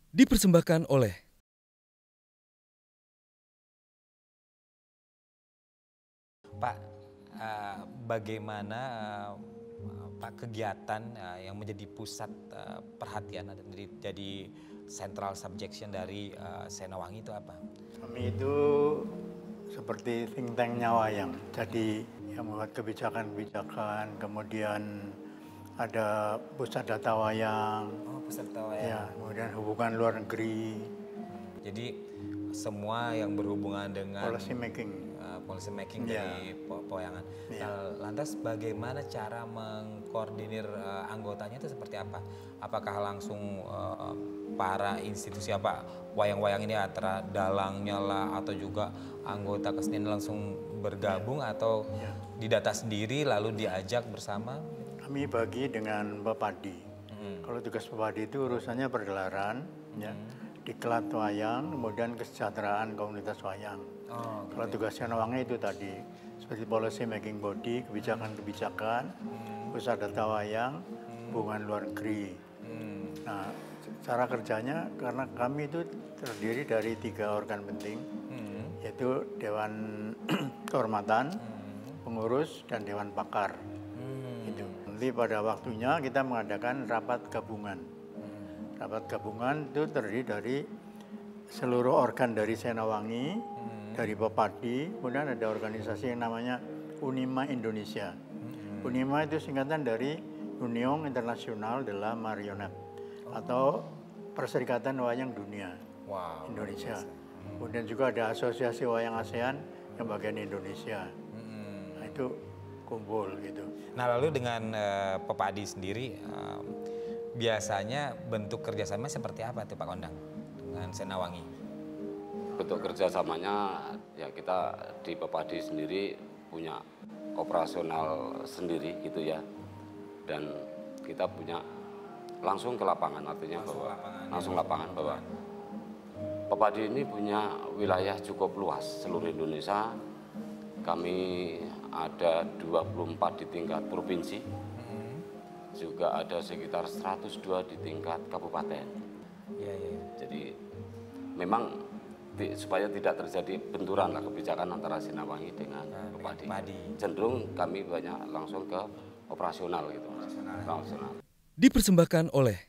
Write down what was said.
Dipersembahkan oleh Pak, bagaimana Pak kegiatan yang menjadi pusat perhatian dan jadi central subjection dari Senawangi itu apa? Kami itu seperti think tank-nya wayang. Jadi yang membuat kebijakan-kebijakan, kemudian ada pusat data wayang, Oh, pusat data wayang. ya, kemudian hubungan luar negeri, Jadi semua yang berhubungan dengan policy making. Policy making Ya. dari pewayangan. Ya. Nah, lantas bagaimana cara mengkoordinir anggotanya itu seperti apa? Apakah langsung para institusi apa wayang-wayang ini antara dalangnya lah atau juga anggota kesenian langsung bergabung atau didata sendiri lalu diajak bersama? Kami bagi dengan Bapadi. Kalau tugas Bapadi itu urusannya pergelaran, ya, diklat wayang, kemudian kesejahteraan komunitas wayang. Oh, Kalau tugasnya Senawangi itu tadi seperti policy making body, kebijakan-kebijakan, pusat data wayang, hubungan luar negeri. Nah, cara kerjanya karena kami itu terdiri dari 3 organ penting, yaitu Dewan Kehormatan, Pengurus, dan Dewan Pakar. Itu. Nanti pada waktunya kita mengadakan rapat gabungan. Rapat gabungan itu terdiri dari seluruh organ dari Senawangi, dari Bapadi, kemudian ada organisasi yang namanya Unima Indonesia. Unima itu singkatan dari Union International de la Marionnette atau Perserikatan Wayang Dunia Indonesia. Kemudian juga ada Asosiasi Wayang ASEAN yang bagian Indonesia. Nah, itu kumpul gitu. Nah, lalu dengan Pepadi sendiri biasanya bentuk kerjasama seperti apa tuh Pak Kondang dengan Senawangi? Bentuk kerjasamanya ya kita di Pepadi sendiri punya operasional sendiri gitu ya, dan kita punya langsung ke lapangan, artinya langsung lapangan bahwa Pepadi ini punya wilayah cukup luas seluruh Indonesia. Kami ada 24 di tingkat provinsi, juga ada sekitar 102 di tingkat kabupaten. Jadi memang supaya tidak terjadi benturan lah kebijakan antara Senawangi dengan Pepadi. Cenderung kami banyak langsung ke operasional gitu. Operasional. dipersembahkan oleh